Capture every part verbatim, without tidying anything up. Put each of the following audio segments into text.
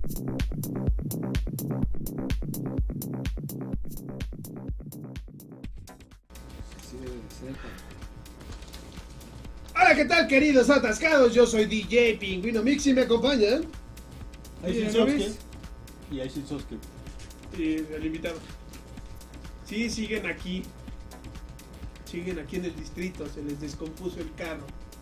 Sí, debe de ser. Hola, ¿qué tal, queridos atascados? Yo soy D J Pingüino Mix y me acompañan. Ahí Oye, sin ¿no Soske. ves? Y ahí sin Soske. Y el invitado. Sí, siguen aquí. Siguen aquí en el distrito. Se les descompuso el carro.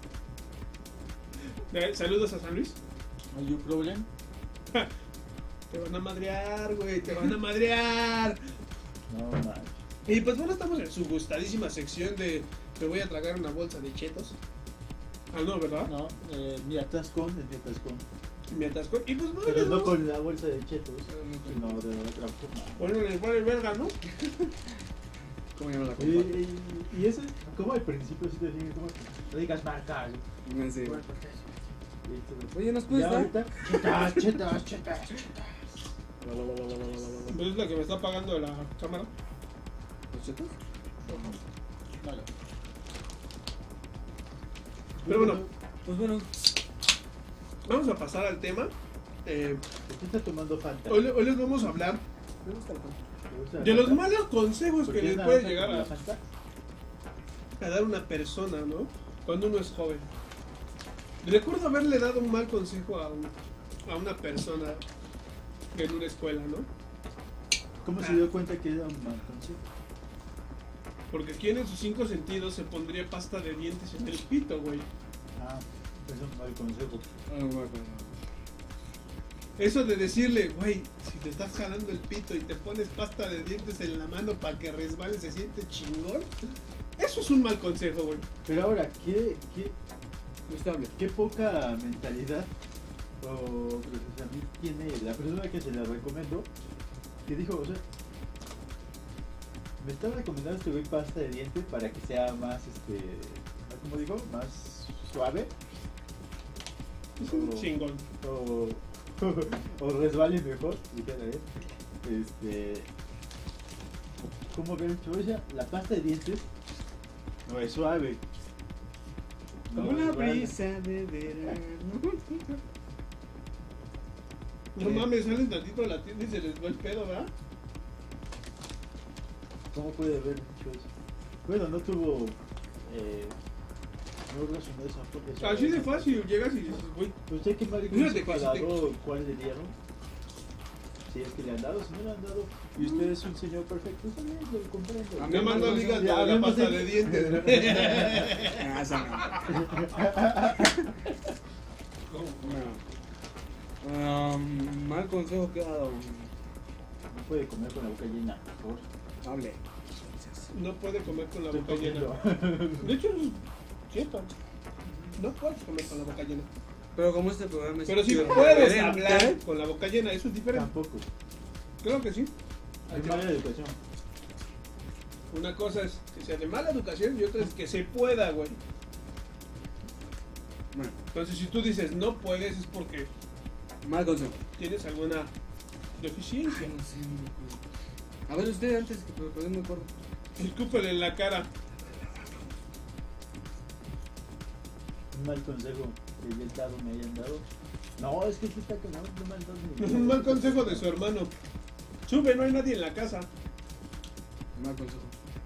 Eh, Saludos a San Luis. ¿Hay un problema? Te van a madrear, güey. Te van a madrear. No, man. Y pues bueno, estamos en su gustadísima sección de me voy a tragar una bolsa de chetos. Ah, no, ¿verdad? No, eh, mi atascón es mi atascón. Me atasco. Y pues bueno, Pero les no vamos- con la bolsa de chetos, sino de otra forma. bueno, les vale verga, ¿no? ¿Cómo llama la Y, compa? y, y eso, como al principio sí te dije, como, no digas marca. No sé. Oye, Oye, ¿nos puedes ya dar? ahorita, chetas, chetas, chetas, chetas. Pues es la que me está pagando la cámara. ¿Los chetos? Vale. Pero bueno, Pues bueno, vamos a pasar al tema. Eh, ¿Usted está tomando Fanta? hoy, hoy les vamos a hablar me gusta el pan. ¿Te gusta la de los Fanta? malos consejos ¿Por que qué les es puede naranja llegar como la a, Fanta? a dar una persona, ¿no? Cuando uno es joven. Recuerdo haberle dado un mal consejo a, un- a una persona en una escuela, ¿no? ¿Cómo se dio cuenta que era un mal consejo? Porque quien en sus cinco sentidos se pondría pasta de dientes en el pito, güey. Ah, es un mal consejo. Ah, no me acuerdo. Eso de decirle, güey, si te estás jalando el pito y te pones pasta de dientes en la mano para que resbale, se siente chingón. Eso es un mal consejo, güey. Pero ahora, ¿qué, qué, Estable. qué poca mentalidad o procesamiento tiene la persona que se la recomendó? Que dijo, o sea, me está recomendando este güey pasta de dientes para que sea más, este, ¿cómo dijo? Más suave. Es un Oh. chingón. O, o resbale mejor, dijera él. Este, ¿cómo que ella? La pasta de dientes no es suave. Como No una resbala. brisa de verano. No mames, salen tantito a la tienda y se les va el pedo, ¿verdad? ¿Cómo puede haber dicho eso? Bueno, no tuvo. Eh, no razonó esa forma. Así de fácil, llegas y dices, güey, ¿Usted qué mal Fíjate consejo que ha si te- dado? ¿Cuál le dieron? Si es que le han dado, si no le han dado. Y usted es un señor perfecto, está bien, lo comprendo. A mí me me mando mandó ligas de ya la hablemos pasta de- de dientes. Ah, esa no. No. Um, mal consejo que ha dado. No puede comer con la boca llena, por favor. Hable. No puede comer con la Estoy boca llena. comiendo. De hecho, es cierto. No puedes comer con la boca llena. Pero como este programa es Pero sí irreverente, puedes hablar con la boca llena, eso es diferente. Tampoco. Creo que sí. Hay mala educación. Una cosa es que sea de mala educación y otra es que se pueda, güey. Bueno, Entonces, si tú dices no puedes, es porque mal consejo. tienes alguna deficiencia. No sé, no me acuerdo. A ver, usted antes que pero no me acuerdo. Escúpele en la cara. Un mal consejo que le he dado, me hayan dado. No, es que sí está cagado, no me han dado ni- Es un mal consejo de su hermano. Sube, no hay nadie en la casa. Mal consejo.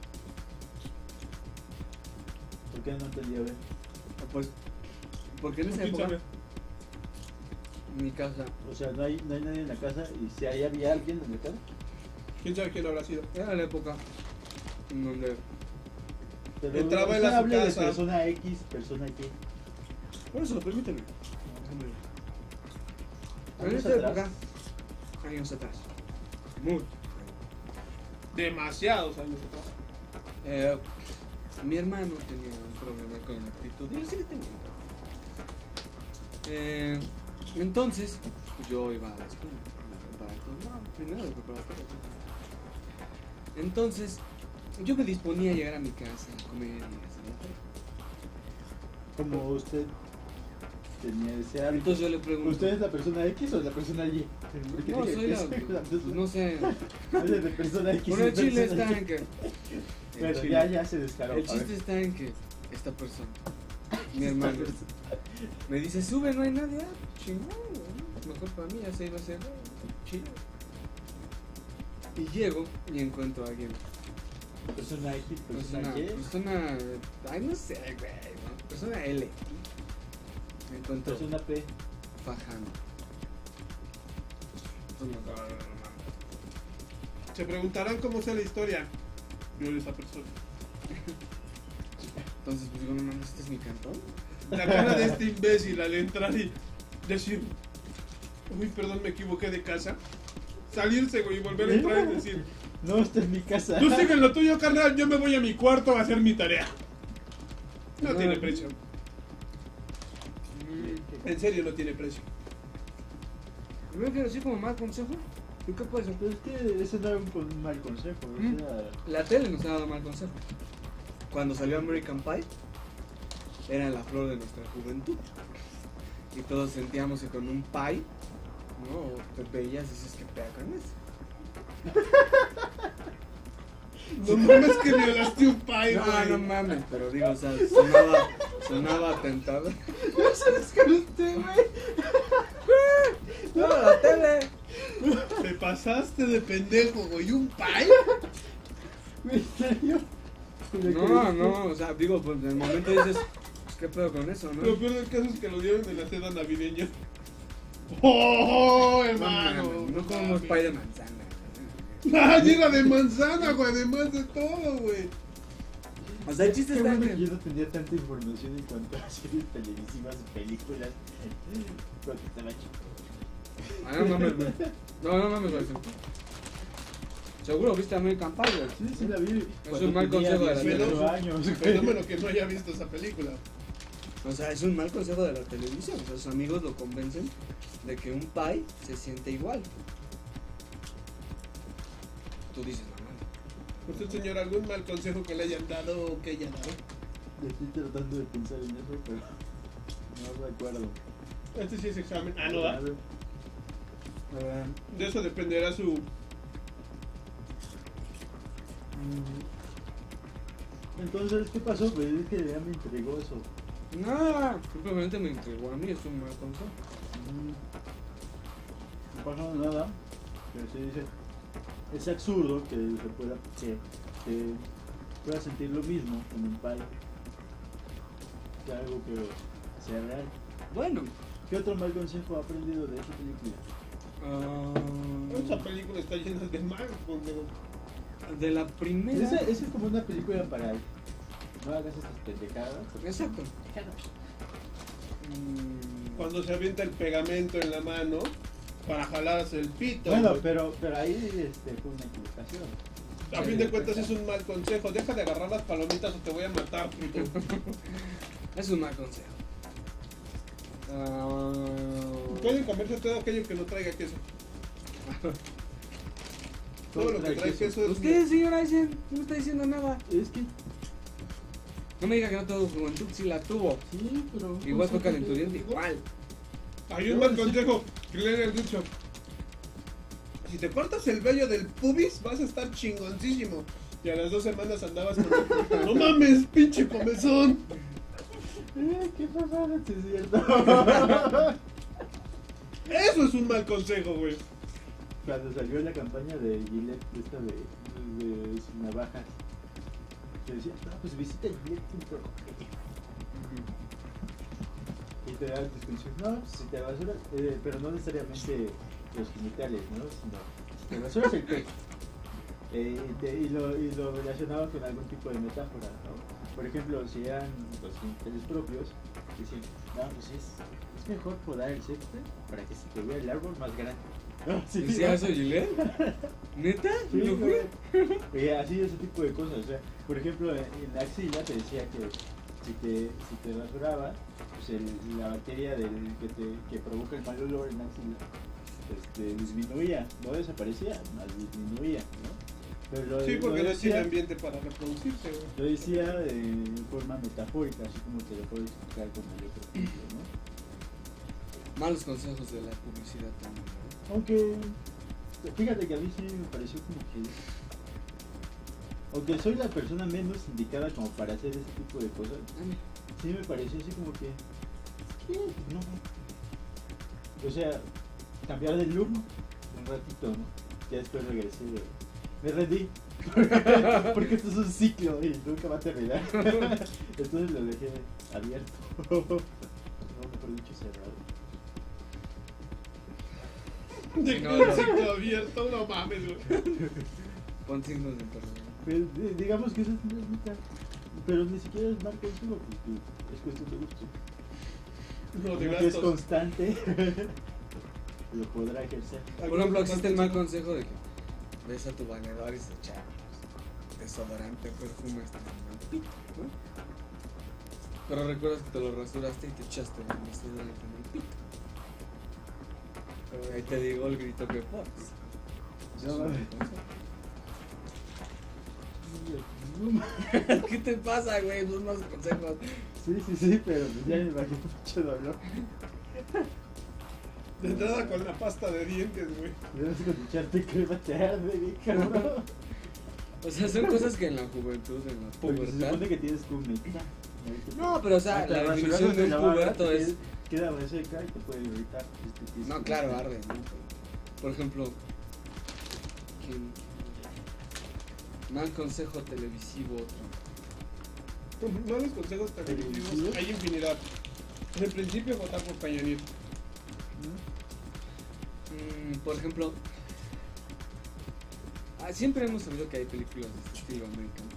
¿Por qué no entendí? A ver. Ah, Pues, porque en esa ¿Quién época, sabe? en mi casa, O sea, no hay, no hay nadie en la casa y si ahí había alguien en la casa. ¿Quién sabe quién habrá sido? era la época en donde Pero Entraba él usted a su hable de casa. persona X, persona Y. por eso, permíteme. En Años esa atrás. época, años atrás, muy, Demasiados años atrás. eh, mi hermano tenía un problema con la actitud y yo sí le tenía. Eh, entonces, yo iba a la escuela, a la preparatoria, no, primero de preparatoria. Entonces, yo me disponía a llegar a mi casa a comer y hacer la tarea. Como usted tenía ese hábito. Entonces yo le pregunto, ¿Usted es la persona X o la persona Y? Porque no, dije, soy la, es- pues, no sé, es de persona X. bueno, el y chile persona está Y. en que, el Pero chile- ya, ya se descaró. el a ver. chiste está en que esta persona, mi hermano, me dice, sube, no hay nadie, ah, chingón, güey. mejor para mí, ya se iba a hacer chido. Y llego y encuentro a alguien. Persona X, persona Persona, Y. persona, ay no sé, güey, ¿no? Persona L. Me encuentro Persona P. fajando. Se preguntarán cómo sea la historia. Yo de esa persona. Entonces, pues digo, no mames, ¿este es mi cantón? La cara de este imbécil al entrar y decir, uy, perdón, me equivoqué de casa. Salirse, güey, y volver a entrar y decir, No, esta es mi casa. tú sigue lo tuyo, carnal, yo me voy a mi cuarto a hacer mi tarea. No No. tiene precio. En serio, no tiene precio. Primero quiero decir como mal consejo. ¿Tú qué puedes hacer? Pero es que ese no era un, con- un mal consejo. Mm. O sea, La tele nos ha dado mal consejo. Cuando salió American Pie, era la flor de nuestra juventud. Y todos sentíamos que con un pie, ¿no? Te veías y dices que pega con eso. No mames que violaste un pay, No, güey. no mames, pero digo, o sea, sonaba, sonaba tentado. No se desconecté, güey. ¡No, la tele! Te pasaste de pendejo, güey. ¿Un pay? ¿En serio? No, no, o sea, digo, pues en el momento dices, pues, ¿qué pedo con eso, no? Lo peor del caso es que lo dieron en la seda navideña. ¡Oh, No, hermano! mames, no comemos pie de manzana. ¡Ah, llega de manzana, güey! Además de todo, güey. O sea, el chiste Qué está en bueno que... que yo no tenía tanta información en cuanto a series televisivas y películas cuando estaba chico. Ah, no mames, güey. No, no mames, güey. Seguro viste American Pie, güey. Sí, sí la vi. Es cuando un mal tenía consejo de la dieciocho televisión. años. güey. Fenómeno que no haya visto esa película. O sea, es un mal consejo de la televisión. O sea, sus amigos lo convencen de que un pie se siente igual. Tú dices, no mames. ¿Usted, señor, algún mal consejo que le hayan dado o que haya dado? Estoy tratando de pensar en eso, pero no recuerdo. Este sí es examen. Ah, no da. A ver. De eso dependerá su. Mm. Entonces, ¿qué pasó? Pues es que ya me entregó eso. No, simplemente me intrigó. A mí es un mal consejo. Mm. No pasó nada, pero se dice, es absurdo que se pueda, que, que pueda sentir lo mismo con un pie que algo que sea real. Bueno. ¿Qué otro mal consejo ha aprendido de esa película? ah, Esa película está llena de mal, pendejo. de la primera... Esa, esa es como una película para no hagas estas pendejadas. Exacto. Mm, Cuando se avienta el pegamento en la mano para jalarse el pito. Bueno, güey. pero, pero ahí este, fue una equivocación. A fin de cuentas es un mal consejo. Deja de agarrar las palomitas o te voy a matar, puto. es un mal consejo. Ah, Pueden comerse todo aquello que no traiga queso. Todo lo que trae queso es. ¿Usted, señora, dice, no está diciendo nada? Es que, No me diga que no tuvo juventud, si la tuvo. sí, pero... Igual fue calenturienta, igual. Hay un mal consejo que le han dicho. Si te cortas el vello del pubis, vas a estar chingoncísimo. Y a las dos semanas andabas con el... ¡No mames, pinche comezón! Eh, ¿Qué pasó? No es cierto. Eso es un mal consejo, güey. Cuando salió la campaña de Gillette, esta de, de, de sus navajas, que decía, no, pues visita Gillette punto com. Y te da descripción, no, pues si te basuras, eh, pero no necesariamente los genitales, ¿no? Sino, si te basuras el pecho. Eh, y, te- y lo, y lo relacionaba con algún tipo de metáfora, ¿no? Por ejemplo, si eran los genitales propios, decían, no, pues es, es mejor podar el césped para que se te vea el árbol más grande. No, sí, ¿Decía ¿no? eso, Gillette? ¿Neta? Sí, ¿Lo fue? güey. Y así ese tipo de cosas, o sea, por ejemplo, en en la axila te decía que si te, si te rasuraba, pues el- la bacteria del, que, te, que provoca el mal olor en la axila este, disminuía, no desaparecía, más disminuía, ¿no? Pero lo, Sí, porque lo no tiene decía, ambiente para reproducirse, güey. lo decía de forma metafórica, así como te lo puedo explicar con mayor ejemplo, ¿no? Malos consejos de la publicidad también, ¿no? Aunque, fíjate que a mí sí me pareció como que, aunque soy la persona menos indicada como para hacer ese tipo de cosas, sí me pareció así como que, sí, no. O sea, cambiar de look un ratito, ¿no? Ya después regresé, me rendí. Porque esto es un ciclo y nunca va a terminar. Entonces lo dejé abierto. No, mejor dicho, cerrado. De No, que un no. ciclo abierto, no mames, güey. Pon signos de interrogación. Pero, di- digamos que eso es una neta. Pero ni siquiera es mal consumo, porque es cuestión de gusto. No, de Uno que es gastos. constante, lo podrá ejercer. Por ejemplo, existe el mal consejo de que ves a tu bañador y se echa desodorante, perfume hasta el pito, ¿no? Pero recuerdas que te lo rasuraste y te echaste el desodorante en el pito. Ahí te digo el grito que pones. No, Eso es un mames. mal consejo. ¿Qué te pasa, güey? Esos malos consejos. Sí, sí, sí, pero ya me imagino mucho dolor. De entrada con la pasta de dientes, güey. Debes con echarte crema te arde, bien cabrón. O sea, son cosas que en la juventud, en la Porque se pubertad. supone que tienes que humectar. No, pero o sea, Hasta la definición de un rasurándote la barba, puberto te es. Queda reseca y te puede irritar. Este, tienes No, que- claro, arde, ¿no? Por ejemplo, ¿quién? Mal consejo televisivo otro. Malos consejos televisivos, ¿Televisivos? hay infinidad. En el principio, votar por Peña Nieto. Mm, por ejemplo, ah, siempre hemos sabido que hay películas de este estilo American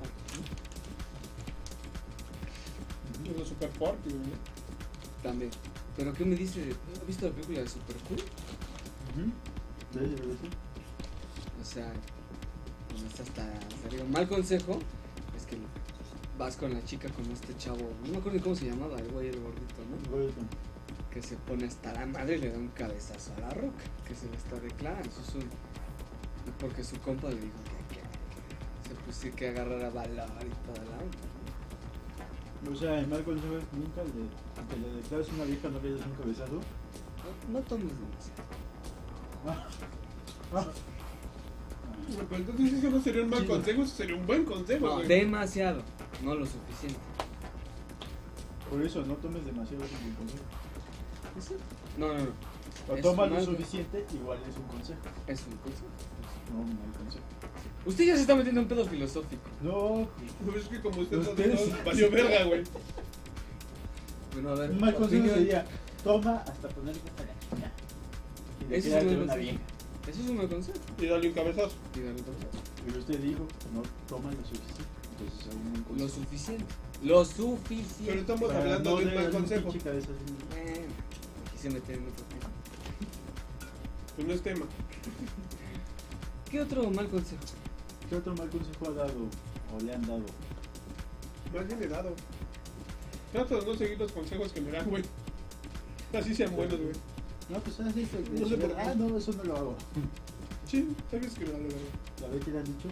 Pie, ¿no? Los Super Porky, güey. También. Pero ¿qué me dice? ¿Has visto la película de Super Cool? Ujú. Sí, sí, sí. O sea, no está hasta, hasta arriba. Mal consejo es que vas con la chica como este chavo, no me acuerdo ni cómo se llamaba, el güey, el gordito, ¿no? Bueno, Que se pone hasta la madre y le da un cabezazo a la roca, que se le está declarando. Eso es un... Porque su compa le dijo que, que, que se puso que agarrara valor y toda la onda. o sea, el mal consejo es nunca le, aunque le declares a una vieja no le des un cabezazo. No, no tomes demasiado. Ah. Ah. Bueno, pero entonces eso no sería un mal Sí. consejo, eso sería un buen consejo, No, güey. demasiado, no lo suficiente. Por eso, no tomes demasiado es un buen consejo. No, no, no. O Es toma un lo mal- suficiente, igual es un consejo. Es un consejo. No, un mal consejo. Usted ya se está metiendo en pedo filosófico. No, Pues es que como usted Ustedes- no valió verga, güey. Bueno, a ver. un mal consejo opinión. sería toma hasta ponerle hasta la chingada. Y de Ese es quedarte un mal una consejo. vieja. Eso es un mal consejo. Y dale un cabezazo. Y dale un cabezazo. Pero usted dijo, no toma lo suficiente. Entonces es un buen Lo consejo. suficiente. Lo suficiente. Pero estamos Para hablando no de un mal darle un consejo. pinche cabezazo. Bueno, quise meter en otro tema. Pues no es tema. ¿Qué otro mal consejo? ¿Qué otro mal consejo ha dado o le han dado? Más bien he dado. Trato de no seguir los consejos que me dan, güey. Así sean buenos, güey. No, pues así fue. No sé por qué. Ah, no, eso no lo hago. Sí, sabes que me vale verga. ¿La vez que le han dicho?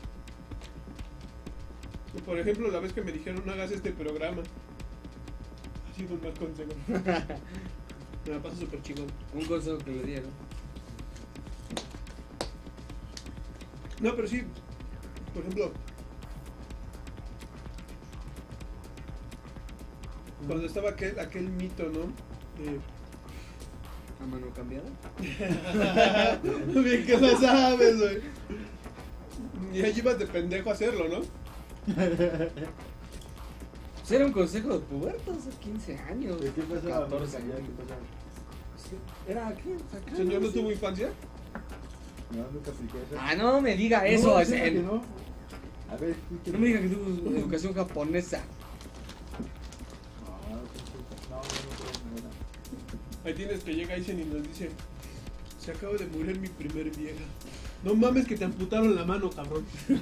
Y por ejemplo, la vez que me dijeron no hagas este programa. Ha sido un mal consejo. Me la paso súper chingón. Un consejo que le dieron. No, pero sí. Por ejemplo, cuando estaba aquel, aquel mito, ¿no? Eh, A mano cambiada. Bien que lo sabes, güey. Y ahí ibas de pendejo a hacerlo, ¿no? Pues era un consejo de puberto hace quince años. ¿De qué pasaba? catorce ¿Qué años. pasaba? Era aquí. acá, Señor, ¿no sí. tuvo infancia? No, nunca apliqué eso. Ah, no me diga eso. No, es ¿sí, en- que no? A ver, ¿qué No me diga que tuvo educación japonesa. No, no, no, no, no, no. Ahí tienes que llega Aizen y nos dice: se acaba de morir mi primer vieja. No mames que te amputaron la mano, cabrón.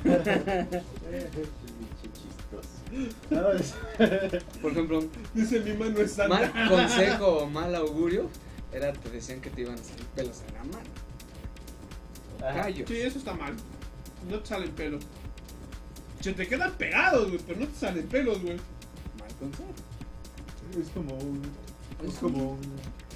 No, es- Por ejemplo, Dice: mi mano es santa. mal consejo o mal augurio era te decían que te iban a salir pelos en la mano. Ajá. Callo. Sí, eso está mal. No te salen pelos. Se te quedan pegados, güey, pero no te salen pelos, güey. Mal consejo. Es como un. Es Es como un.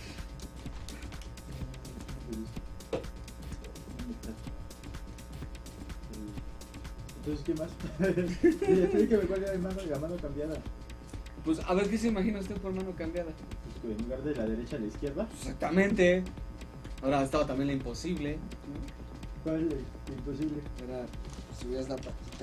Entonces, ¿qué más? Explíqueme cuál era el mano, la mano cambiada. Pues a ver qué se imagina usted por mano cambiada. Pues que en lugar de la derecha a la izquierda. Exactamente. Ahora estaba también la imposible. ¿Cuál es? Imposible. Era, subías la patita.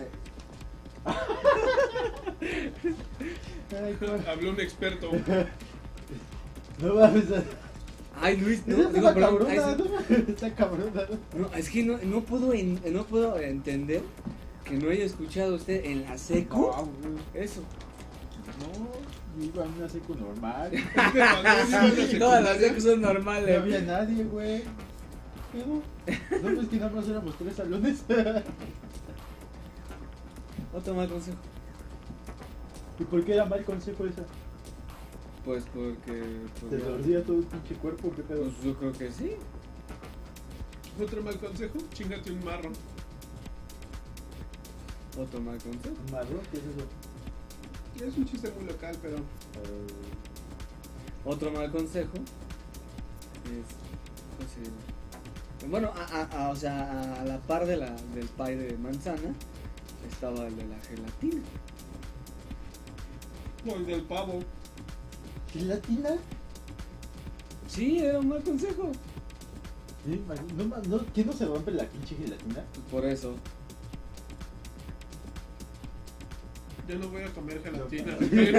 Ay, ¿cuál? Habló un experto. No mames. Ay, Luis, No, no, está digo, perdón, cabrona, ay, sí. no mames, está cabrona. ¿No? No, es que no, no puedo en- no puedo entender que no haya escuchado usted en la seco No, güey. eso. No, yo iba a una seco normal. Es que cuando iba a la Todas las secundaria, secos son No normales. había nadie, güey. ¿Pero? No, es que nada más éramos tres salones. Otro mal consejo. ¿Y por qué era mal consejo esa? Pues porque. pues, ¿Te ya- dolía todo el pinche cuerpo? ¿Qué pedo? Pues yo creo que sí. Otro mal consejo, chingate un marro. Otro mal consejo. ¿Un marrón? ¿Qué es eso? Es un chiste muy local, pero Eh, Otro mal consejo es. ¿Cómo se llama? Bueno, a, a- a- o sea, a la par de la, del pie de manzana estaba el de la gelatina. no, el del pavo. ¿Gelatina? Sí, era un mal consejo. Sí, no, ma- no, ¿qué no se rompe la pinche gelatina? Pues por eso. Yo no voy a comer gelatina. No, pero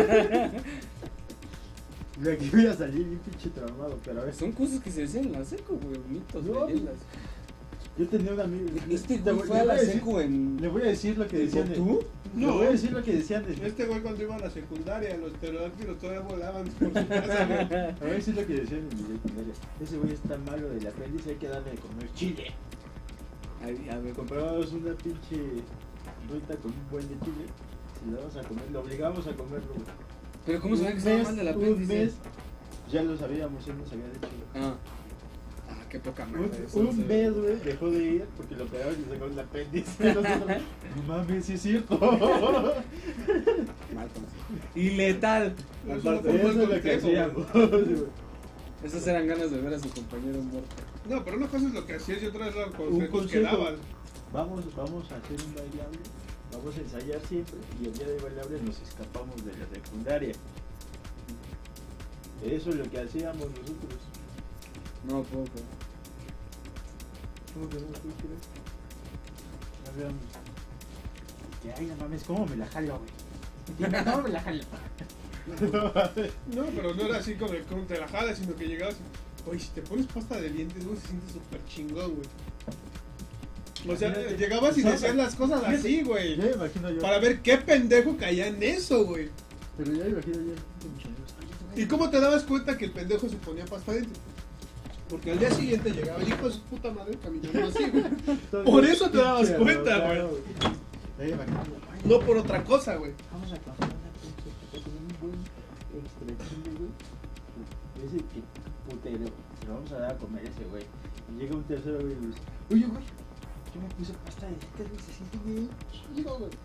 De aquí voy a salir bien pinche traumado, pero a ver. Son cosas que se decían en la seco, güey. Mitos, No, leyendas. Yo tenía un amigo. Este te güey voy- fue le a voy la decir- seco en. Le voy a decir lo que decían. ¿Tú? Le No. voy a decir lo que decían. de- este güey cuando iba a la secundaria, los pterodáctilos todavía volaban por su casa, güey. Le voy a decir lo que decían en mi secundaria. Ese güey está malo del apéndice, hay que darle de comer chile. Ay, a ver, Comprábamos una pinche ruta con un buen de chile. Si le damos a comer, lo obligamos a comerlo, güey. pero ¿cómo sabía que Un estaba mes- mal del Un apéndice? mes, ya lo sabíamos, él nos había dicho. Ah. Ah, qué poca Un, madre. eso un no se- mes, güey, dejó de ir porque lo operaron y le sacó el apéndice. Nosotros, no mames, sí es cierto. Mal consejo. Y letal. Eso Aparte, no fue Eso un es buen lo que consejo, hacíamos. güey. esas eran ganas de ver a su compañero muerto. No, pero una cosa es lo que hacías y otra es los consejos que consejo. daban. Vamos, vamos a hacer un bailable, vamos a ensayar siempre y el día de bailable nos escapamos de la secundaria. Eso es lo que hacíamos nosotros. No, poco. ¿Cómo que no? ¿Tú crees? Habíamos. Que ay, no mames, ¿cómo me la jalo, güey? Dime, ¿cómo me la jalo? No, pero no era así como de cómo te la jalas, sino que llegabas y, oye, si te pones pasta de dientes, güey, se siente súper chingón, güey. O sea, Imagínate. llegabas y decías las cosas así, güey. Ya me imagino yo. Para ver qué pendejo caía en eso, güey. Pero ya me imagino yo. ¿Y cómo te dabas cuenta que el pendejo se ponía pasta de dientes? Porque al día siguiente llegaba el hijo de su puta madre caminando así, güey. Por eso te dabas Pinche cuenta, arrogado, güey. Ya me imagino yo. Ay, No por otra cosa, güey. Vamos a comprar una pinche chaqueta con un buen extra chile, güey. Ese que putero. Se lo vamos a dar a comer ese, güey. Y llega un tercero, güey, y dice, oye, güey, yo me puse pasta de dientes, güey, se siente bien chido, güey.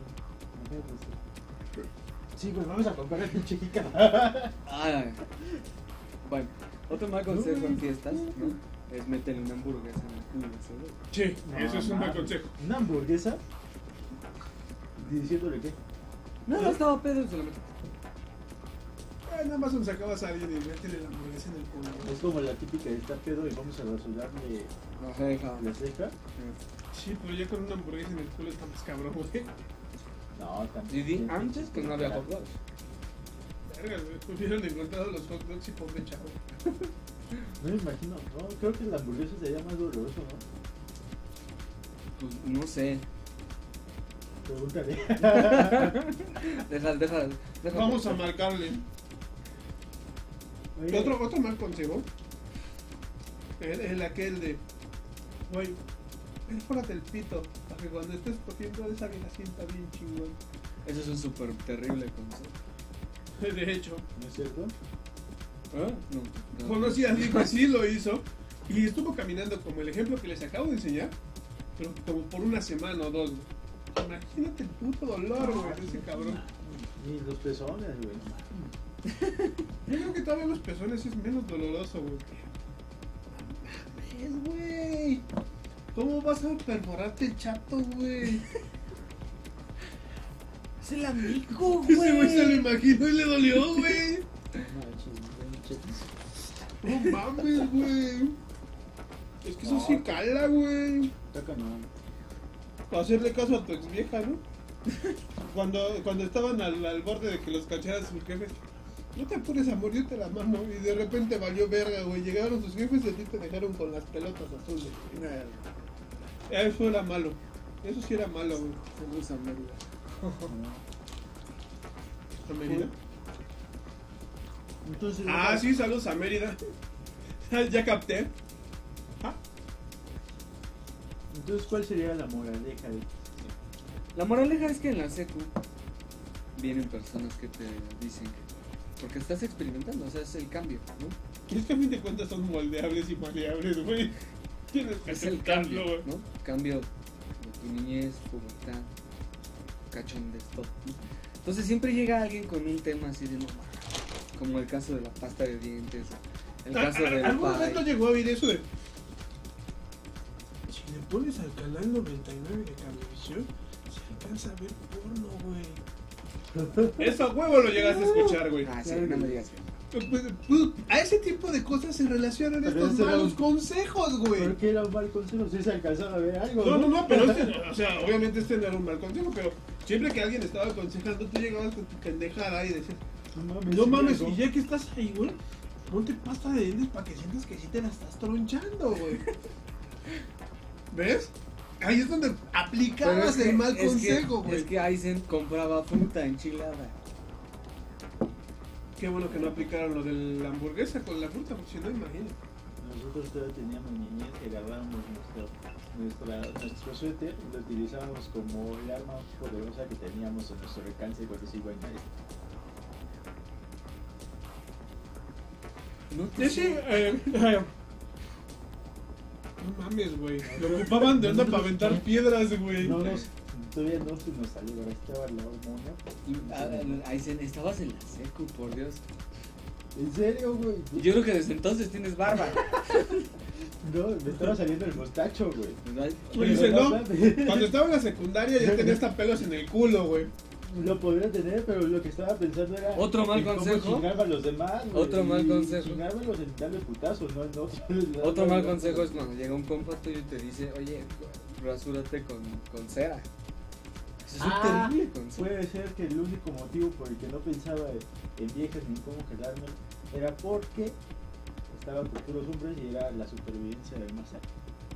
Sí, güey, vamos a comprar el pinche jícama. Ah, bueno, otro mal consejo No, en fiestas, ¿no? Es meterle una hamburguesa en el culo, ¿sabes? Sí, eso es un buen mames. consejo. Una hamburguesa. Diciéndole qué. No, no estaba pedo y se lo metí. Eh, nada más sacabas a alguien y métele la hamburguesa en el culo. Es como la típica de estar pedo y vamos a rasurarle No se deja. la ceja. Sí, pero ya con una hamburguesa en el culo está más cabrón, güey. No, Y también. di antes que no había hot dogs. Verga, güey, hubieran encontrado los hot dogs y pobre chavo. No me imagino. No, creo que la hamburguesa sería más doloroso, ¿no? Pues no sé. Pregúntale. Deja, deja, deja. Vamos a marcarle. Oye, Otro, otro mal consejo. El, el aquel de, güey, perfórate el pito para que cuando estés cogiendo esa vieja sienta bien chingón. Eso es un súper terrible consejo. De hecho, ¿No es cierto? ¿Ah? No. no. conocí a alguien que sí lo hizo y estuvo caminando como el ejemplo que les acabo de enseñar, pero como por una semana o dos. Imagínate el puto dolor, güey, de ese cabrón. Ni los pezones, güey. Yo creo que todavía los pezones es menos doloroso, güey. No mames, güey. ¿Cómo vas a perforarte el chato, güey? Es el amigo, Ese güey se lo güey. imaginó y le dolió, güey. No, chis, No mames, güey. Es que eso No, sí cala, güey. Está cañón. Para hacerle caso a tu ex vieja, ¿no? Cuando, cuando estaban al, al borde de que los cacharan sus jefes. No te apures, amor, yo te la mamo. Y de repente valió verga, güey. Llegaron sus jefes y a ti te dejaron con las pelotas azules. Eso era malo. Eso sí era malo, güey. Saludos a Mérida. ¿A Mérida? Entonces, Ah, sí, saludos a Mérida. Ya capté. ¿Ah? Entonces, ¿cuál sería la moraleja de La moraleja es que en la secu vienen personas que te dicen que... Porque estás experimentando, o sea, es el cambio, ¿no? Es que a fin de cuentas son moldeables y maleables, güey. Tienes que Es el aceptarlo, cambio, güey. ¿no? Cambio de tu niñez, pubertad, cachondez, todo, ¿no? Entonces siempre llega alguien con un tema así de no, como el caso de la pasta de dientes, el caso ¿A- del ¿Algún momento pie. llegó a oír eso de... Si le pones al canal noventa y nueve de Cablevisión, se alcanza a ver porno, güey. Eso a huevo lo llegaste a escuchar, güey. Ah, sí, no me digas que Pues, pues, a ese tipo de cosas se relacionan Pero estos ese era malos un- consejos, güey. ¿Por qué era un mal consejo? Si se alcanzaba a ver algo. No, no, no, pero este, o sea, obviamente este no era un mal consejo, pero siempre que alguien estaba aconsejando, tú llegabas con tu pendejada y decías, No mames, no sí, mames, algo. y ya que estás ahí, güey, ponte pasta de dientes para que sientas que sí te la estás tronchando, güey. ¿Ves? Ahí es donde Pero aplicabas es que- el mal es que- consejo, güey. Es que Aizen compraba fruta enchilada. Qué bueno que no aplicaron lo de la hamburguesa con la fruta, porque si no, imagínate. Nosotros todavía teníamos niñez que agarrábamos nuestro, nuestra, nuestro suéter y lo utilizábamos como el arma más poderosa que teníamos en nuestro alcance cuando se iba en aire. No te Sí, sí, eh, eh, no mames, güey. Lo ocupaban de onda para aventar piedras, güey. No nos, todavía no se nos salió, ahora estaba la hormona. Y, ah, Aizen, estabas en la secu, por Dios. ¿En serio, güey? Y yo creo que desde entonces tienes barba. No, me estaba saliendo el mostacho, güey. ¿Verdad? Me dice, no, cuando estaba en la secundaria ya tenía hasta pelos en el culo, güey. Lo podría tener, pero lo que estaba pensando era Otro mal en cómo consejo. chingarme a los demás, güey, Otro mal y consejo. chingármelos en darle putazos, no en otro. Otro mal consejo es cuando llega un compa tuyo y te dice, oye, rasúrate con, con cera. Eso es Ah, un terrible consejo. puede ser que el único motivo por el que no pensaba en viejas ni en cómo quedarme era porque estaba con puros hombres y era la supervivencia del más alto.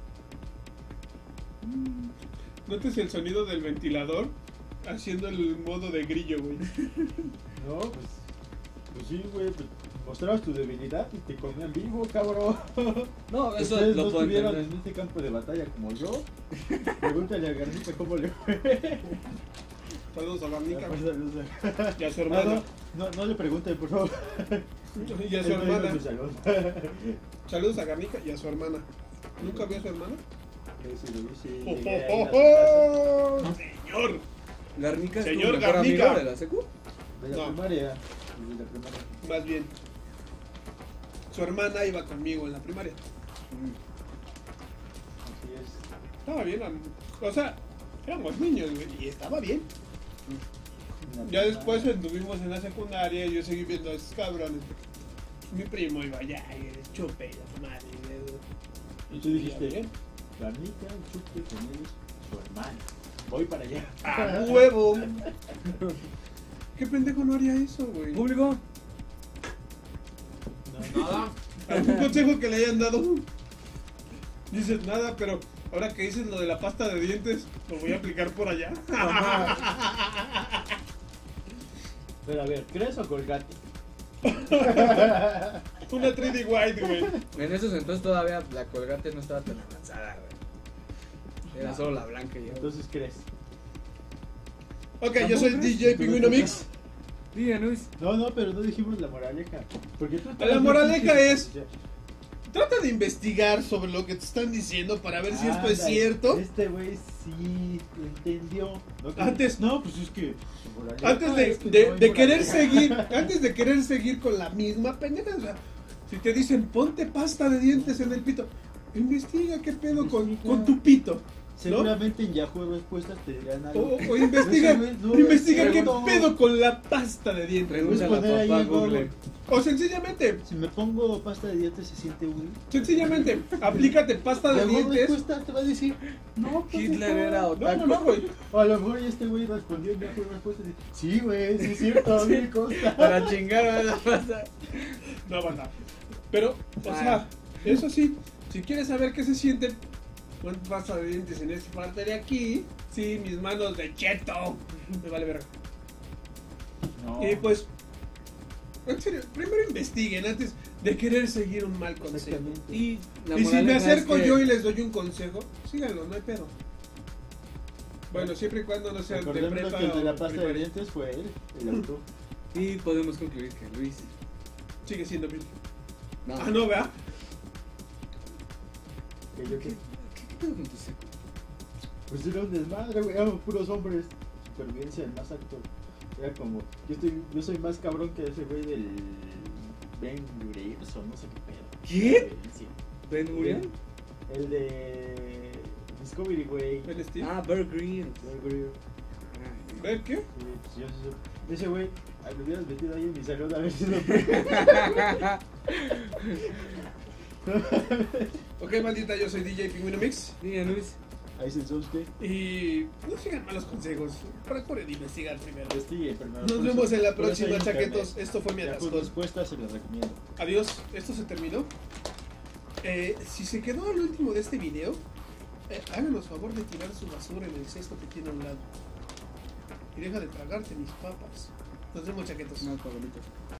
¿Notas el sonido del ventilador? Haciendo el modo de grillo, güey. No, pues, pues sí, güey, pues, mostrabas tu debilidad y te comían vivo, cabrón. No, eso Ustedes lo no puedo estuvieron entender. en este campo de batalla como yo. Pregúntale a Garnica cómo le fue. Saludos a Garnica Pues, saludos a- y a su Ah, hermana. no, no, no le pregunten, por favor. Y a su Él no iba hermana. en su salón. Saludos a Garnica y a su hermana. ¿Nunca vio a su hermana? Sí, sí, sí, ¡Oh, llegué a ir oh, a su oh, oh! ¡Señor! Garnica es tu Señor mejor amigo Garnica. de la secu. casa. De la No. primaria. De la primaria. Más bien. Su hermana iba conmigo en la primaria. Así es. Estaba bien, am- o sea, éramos niños, güey, y estaba bien. En la Ya primaria. después estuvimos en la secundaria y yo seguí viendo a esos cabrones. Mi primo iba allá y el chupe y la madre. Y tú dijiste, bien. Garnica, chupe, con él, su hermano. Voy para allá. ¡A huevo! ¿Qué pendejo no haría eso, güey? Público. No, Nada. ¿Algún consejo que le hayan dado? Dices nada, pero ahora que dices lo de la pasta de dientes, lo voy a aplicar por allá. Pero a ver, ¿crees o colgate? Una tres D White, güey. En esos entonces todavía la colgate no estaba tan avanzada, güey. Era solo la blanca y yo. Entonces, ¿crees? Ok, yo soy D J Pingüino Mix. Diga, Luis. No, no, pero no dijimos la moraleja. Porque tú La moraleja es- Trata de investigar sobre lo que te están diciendo para ver si esto es Ándale, cierto. Este güey sí lo entendió. No, que- Antes- No, pues es que. su moraleja Antes de, es que de- no hay de querer moraleja. seguir, antes de querer seguir con la misma pendeja, o sea, si te dicen ponte pasta de dientes en el pito, investiga qué pedo con, Investiga. con tu pito. Seguramente en Yahoo Respuestas te dirán algo. O, o investiga, Ese güey no investiga es qué cierto. pedo con la pasta de dientes. Pregúntale poner a ahí papá en Google. Google. O sencillamente, Si me pongo pasta de dientes, ¿se siente útil? sencillamente, aplícate pasta de La mejor dientes. respuesta te va a decir, no, pues, Hitler no. era No, otaku. no, no, güey. O a lo mejor este güey respondió y ya fue respuesta de, sí, güey, sí es cierto, a mí me consta. Para chingar a la raza. No, banda. Pero, o Ah. sea, eso sí, si quieres saber qué se siente, pon pasta de dientes en esta parte de aquí. Sí, mis manos de cheto. Me vale verga. No. Y pues, en serio, primero investiguen antes de querer seguir un mal consejo. Exactamente. Y, la Y si me moraleja acerco es que- yo y les doy un consejo, síganlo, no hay pedo. Bueno, siempre y cuando no sean de Recordemos prepa que el de la o pasta de primaria. dientes fue él, el autor. Y podemos concluir que Luis. Sigue siendo virgen. No. Ah, no, ¿verdad? Que yo ¿Qué, que, qué, qué pedo con tu seco? pues era un desmadre, güey, éramos puros hombres. Supervivencia del más alto. Era como, yo estoy, yo soy más cabrón que ese güey del Ben Graves o no sé qué pedo. ¿Qué? Sí. ¿Ben Gurion? El de Discovery, güey. El Steve. Ah, Bear Grylls. Bear Grylls. Ah, ¿Ver qué? Sí, pues yo sí- ese güey, ay, lo hubieras metido ahí en mi salón a ver si lo Ok, maldita, yo soy D J Pingüino Mix. Mira, Luis. Ahí se usted. Y no sigan malos consejos. Procuren investigar primero. Investigue primero. Nos Por vemos eso- en la por eso hay próxima, internet. chaquetos. Esto fue mi Ya con atascón. respuesta se les recomiendo. Adiós, esto se terminó. Eh, si se quedó al último de este video, eh, háganos favor de tirar su basura en el cesto que tiene a un lado. Y deja de tragarte mis papas. Nos vemos, chaquetos. Más palomitas.